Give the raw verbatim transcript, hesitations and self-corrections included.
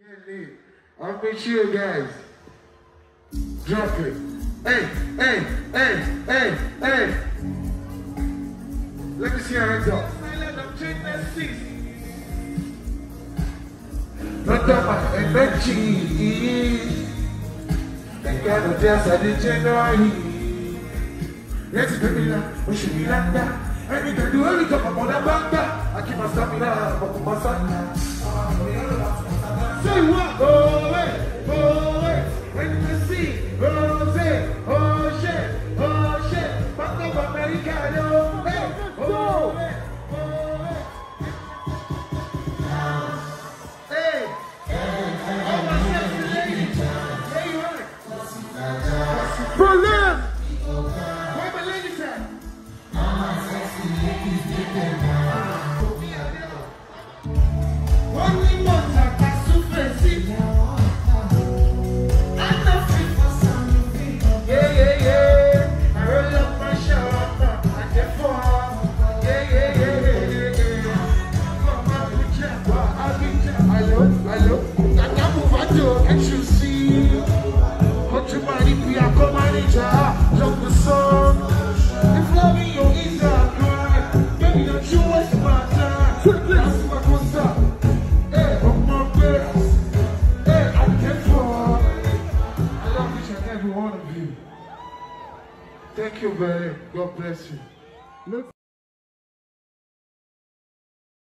I'll meet you guys. Drop it. Hey, hey, hey, hey, hey. Let me see your hands up. Not that my energy. They got a dance at the January. Let's do it now. We should be like that. Anything do everything I'm on that back. I keep my stamina, but my stamina. Say what? Oh, wait, oh, wait. When you see, oh, say, oh, shit, oh, shit. Back up America, yo. Hey, oh, wait, oh, wait. Hey, all my sexy ladies. There you are. Berlin. Where my ladies at? All my sexy ladies, get them out. Only one time. Thank you very much. God bless you. Look.